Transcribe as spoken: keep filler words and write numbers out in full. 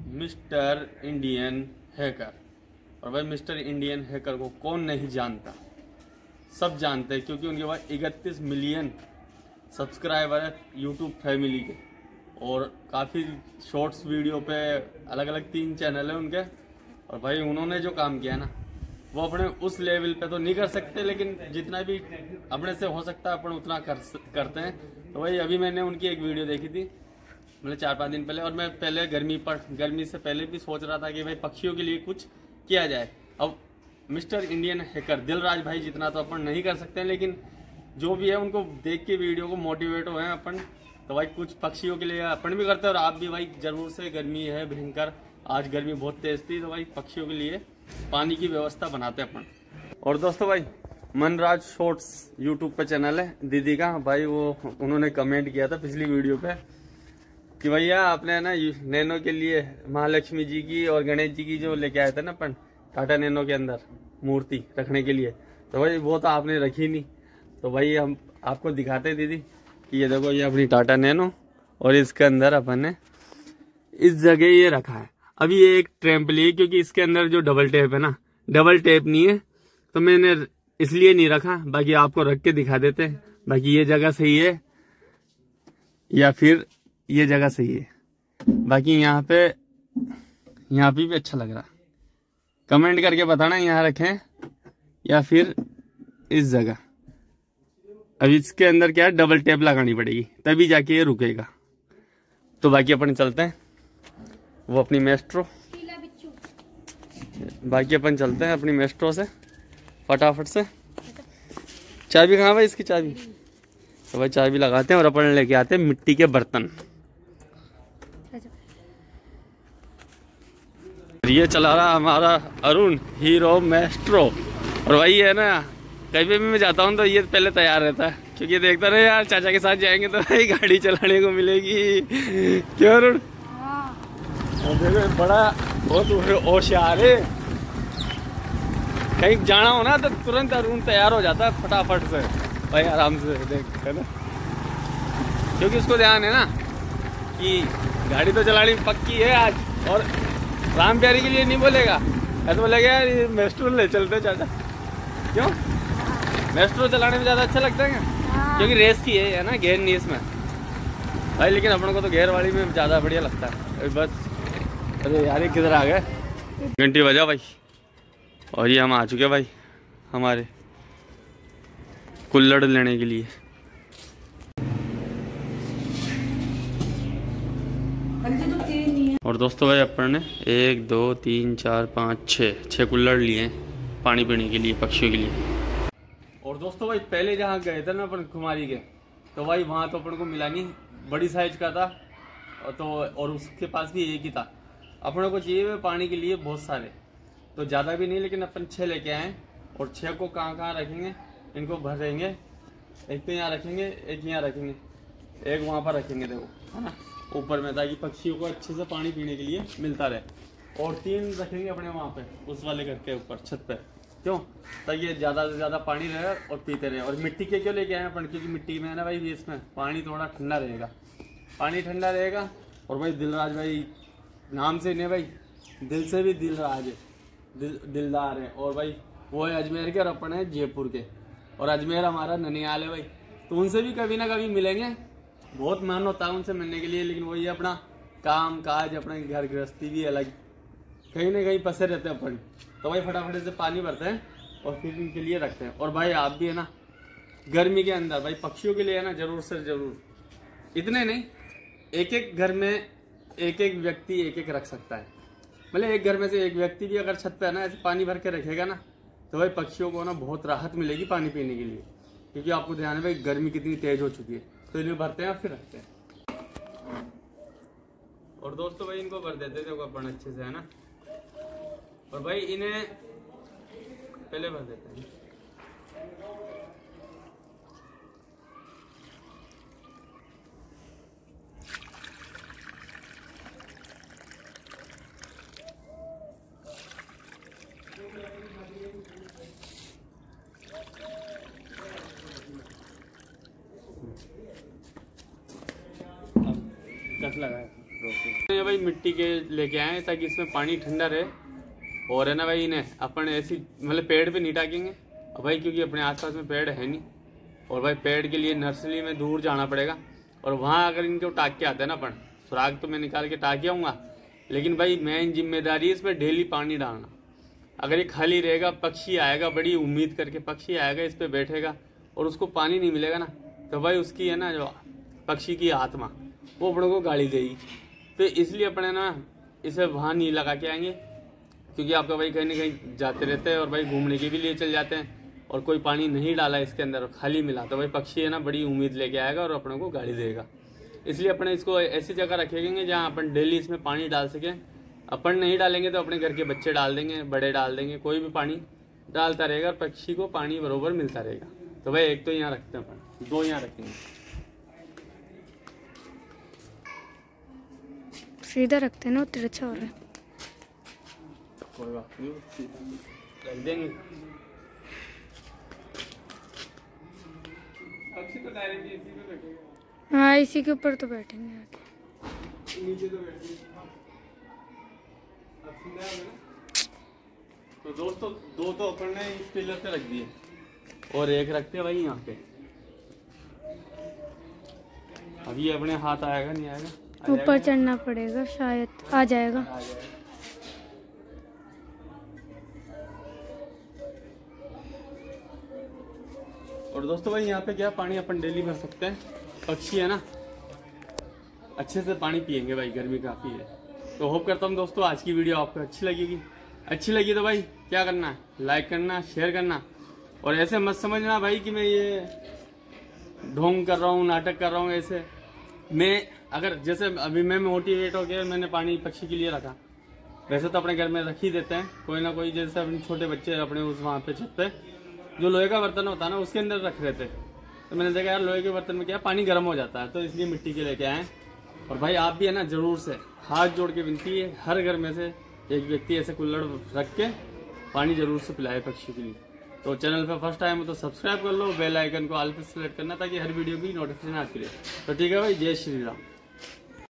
Mister Indian hacker. और भाई mister Indian hacker को कौन नहीं जानता, सब जानते हैं क्योंकि उनके पास इकतीस मिलियन सब्सक्राइबर है यूट्यूब फैमिली के, और काफ़ी शॉर्ट्स वीडियो पे अलग अलग तीन चैनल है उनके। और भाई उन्होंने जो काम किया ना वो अपने उस लेवल पे तो नहीं कर सकते, लेकिन जितना भी अपने से हो सकता है अपन उतना कर करते हैं। तो भाई अभी मैंने उनकी एक वीडियो देखी थी मतलब चार पाँच दिन पहले, और मैं पहले गर्मी पर गर्मी से पहले भी सोच रहा था कि भाई पक्षियों के लिए कुछ किया जाए। अब मिस्टर इंडियन हैकर दिलराज भाई जितना तो अपन नहीं कर सकते हैं, लेकिन जो भी है उनको देख के वीडियो को मोटिवेट हुए हैं अपन, तो भाई कुछ पक्षियों के लिए अपन भी करते हैं। और आप भी भाई जरूर से, गर्मी है भयंकर, आज गर्मी बहुत तेज थी, तो भाई पक्षियों के लिए पानी की व्यवस्था बनाते हैं अपन। और दोस्तों भाई मनराज शॉर्ट्स यूट्यूब पे चैनल है दीदी का, भाई वो उन्होंने कमेंट किया था पिछली वीडियो पे कि भैया आपने ना नैनो के लिए महालक्ष्मी जी की और गणेश जी की जो लेके आए थे ना अपन टाटा नैनो के अंदर मूर्ति रखने के लिए, तो भाई वो तो आपने रखी नहीं। तो भाई हम आपको दिखाते दीदी कि ये देखो, ये अपनी टाटा नैनो, और इसके अंदर अपन ने इस जगह ये रखा है। अभी ये एक ट्रैम्पली है क्योंकि इसके अंदर जो डबल टेप है ना, डबल टेप नहीं है तो मैंने इसलिए नहीं रखा, बाकी आपको रख के दिखा देते हैं। बाकी ये जगह सही है या फिर ये जगह सही है, बाकी यहाँ पे यहाँ पे भी अच्छा लग रहा, कमेंट करके बताना यहाँ रखें या फिर इस जगह। अब इसके अंदर क्या है, डबल टेप लगानी पड़ेगी तभी जाके ये रुकेगा। तो बाकी अपन चलते हैं वो अपनी मेस्ट्रो, बाकी अपन चलते हैं अपनी मेस्ट्रो से फटाफट से। चाबी कहाँ भाई इसकी चाबी? तो भाई चाबी लगाते हैं और अपन लेके आते हैं मिट्टी के बर्तन। ये चला रहा हमारा अरुण हीरो मेस्ट्रो। और भाई है ना, कहीं पे भी मैं जाता हूँ तो ये पहले तैयार रहता है क्योंकि देखता रहे यार चाचा के साथ जाएंगे तो भाई गाड़ी चलाने को मिलेगी। क्यों अरुण? देखो बड़ा बहुत होशियार है, कहीं जाना हो ना तो तुरंत अरुण तैयार हो जाता है फटाफट से भाई, आराम से देख है ना, क्योंकि उसको ध्यान है ना कि गाड़ी तो चलानी पक्की है आज। और राम प्यारी के लिए नहीं बोलेगा, ऐसा बोलेगा यार ये मेस्ट्रो ले चलते चाचा। क्यों मेस्ट्रो चलाने में ज़्यादा अच्छा लगता है क्या? क्योंकि रेस की है, है ना, गेयर नहीं इसमें भाई, लेकिन अपन को तो गेयर वाली में ज़्यादा बढ़िया लगता है बस। अरे यार ये किधर आ गए, घंटी बजा भाई। और ये हम आ चुके भाई हमारे कुल्हड़ लेने के लिए। और दोस्तों भाई अपन ने एक दो तीन चार पाँच छः छः कुल्हड़ लिए हैं पानी पीने के लिए पक्षियों के लिए। और दोस्तों भाई पहले जहाँ गए थे ना अपन कुमारी के, तो भाई वहाँ तो अपन को मिला नहीं, बड़ी साइज का था तो, और उसके पास भी एक ही था। अपनों को चाहिए पानी के लिए बहुत सारे, तो ज़्यादा भी नहीं, लेकिन अपन छः लेके आए। और छः को कहाँ कहाँ रखेंगे, इनको भरेंगे, एक तो यहाँ रखेंगे, एक यहाँ रखेंगे, एक वहाँ पर रखेंगे देखो, है ना, ऊपर में, ताकि पक्षियों को अच्छे से पानी पीने के लिए मिलता रहे। और तीन रखेंगे अपने वहाँ पे उस वाले घर के ऊपर छत पे, क्यों, ताकि ज़्यादा से ज़्यादा पानी रहे और पीते रहे। और मिट्टी के क्यों लेके आए अपन, क्योंकि मिट्टी में है ना भाई इसमें पानी थोड़ा ठंडा रहेगा, पानी ठंडा रहेगा। और भाई दिलराज भाई नाम से नहीं भाई, दिल से भी दिलराज है, दिल दिलदार है। और भाई वो है अजमेर के और अपन है जयपुर के, और अजमेर हमारा ननियाल है भाई, तो उनसे भी कभी ना कभी मिलेंगे। बहुत मन होता है उनसे मिलने के लिए, लेकिन वही अपना काम काज, अपने घर गृहस्थी भी अलग, कहीं ना कहीं फंसे रहते हैं अपन। तो भाई फटाफट से पानी भरते हैं और फिर इनके लिए रखते हैं। और भाई आप भी है ना गर्मी के अंदर भाई पक्षियों के लिए है ना जरूर से जरूर, इतने नहीं, एक एक घर में एक एक व्यक्ति एक एक रख सकता है। मतलब एक घर में से एक व्यक्ति भी अगर छत पे है ना ऐसे पानी भर के रखेगा ना, तो भाई पक्षियों को ना बहुत राहत मिलेगी पानी पीने के लिए। क्योंकि आपको ध्यान है भाई गर्मी कितनी तेज हो चुकी है, तो इन्हें भरते हैं और फिर रखते हैं। और दोस्तों भाई इनको भर देते थे अपन अच्छे से, है ना, और भाई इन्हें पहले भर देते हैं। कट लगाया ये भाई मिट्टी के लेके आए ताकि इसमें पानी ठंडा रहे। और है ना भाई, इन्हें अपन ऐसी मतलब पेड़ पे नहीं टाकेंगे और भाई, क्योंकि अपने आसपास में पेड़ है नहीं। और भाई पेड़ के लिए नर्सरी में दूर जाना पड़ेगा और वहाँ अगर इनको टाक के आते हैं ना अपन, सुराग तो मैं निकाल के टाक के आऊँगा, लेकिन भाई मेन जिम्मेदारी है इसमें डेली पानी डालना। अगर ये खाली रहेगा, पक्षी आएगा, बड़ी उम्मीद करके पक्षी आएगा, इस पर बैठेगा और उसको पानी नहीं मिलेगा ना, तो भाई उसकी है ना जो पक्षी की आत्मा वो अपने को गाली देगी। तो इसलिए अपने ना इसे वहाँ नहीं लगा के आएंगे, क्योंकि आपका भाई कहीं ना कहीं जाते रहते हैं और भाई घूमने के भी लिए चल जाते हैं और कोई पानी नहीं डाला इसके अंदर और खाली मिला, तो भाई पक्षी है ना बड़ी उम्मीद लेके आएगा और अपने को गाली देगा। इसलिए अपने इसको ऐसी जगह रखेंगे जहाँ अपन डेली इसमें पानी डाल सकें। अपन नहीं डालेंगे तो अपने घर के बच्चे डाल देंगे, बड़े डाल देंगे, कोई भी पानी डालता रहेगा और पक्षी को पानी बरोबर मिलता रहेगा। तो भाई एक तो यहाँ रखते हैं अपन, दो यहाँ रखेंगे, सीधा रखते हैं ना, उतना अच्छा हो रहा है। कोई बात नहीं, रख देंगे। पक्षी तो डायरेक्ट इसी पे बैठेगा। हाँ, इसी के ऊपर तो बैठेंगे आके। नीचे तो बैठेंगे। तो दोस्तों दो तो अपन ने इस पिलर पे रख दिए और एक रखते हैं भाई यहाँ पे। अभी अपने हाथ आएगा नहीं आएगा, ऊपर चढ़ना पड़ेगा, शायद आ जाएगा। आ जाएगा। और दोस्तों भाई यहाँ पे क्या पानी अपन डेली भर सकते हैं, पक्षी है ना अच्छे से पानी पियेंगे भाई, गर्मी काफ़ी है। तो होप करता हूँ दोस्तों आज की वीडियो आपको अच्छी लगेगी। अच्छी लगी तो भाई क्या करना है, लाइक करना, शेयर करना। और ऐसे मत समझना भाई कि मैं ये ढोंग कर रहा हूँ, नाटक कर रहा हूँ। ऐसे मैं अगर जैसे अभी मैं मोटिवेट हो गया, मैंने पानी पक्षी के लिए रखा, वैसे तो अपने घर में रख ही देते हैं कोई ना कोई। जैसे अपने छोटे बच्चे अपने उस वहाँ पे छत पे जो लोहे का बर्तन होता है ना उसके अंदर रख रहे थे, तो मैंने देखा यार लोहे के बर्तन में क्या पानी गर्म हो जाता है, तो इसलिए मिट्टी के लेके आए। और भाई आप भी है ना जरूर से हाथ जोड़ के विनती है, हर घर में से एक व्यक्ति ऐसे कुल्हड़ रख के पानी जरूर से पिलाए पक्षी के लिए। तो चैनल पे फर्स्ट टाइम हो तो सब्सक्राइब कर लो, बेल आइकन को ऑल पे सेलेक्ट करना ताकि हर वीडियो की नोटिफिकेशन आती रहे। तो ठीक है भाई, जय श्री राम।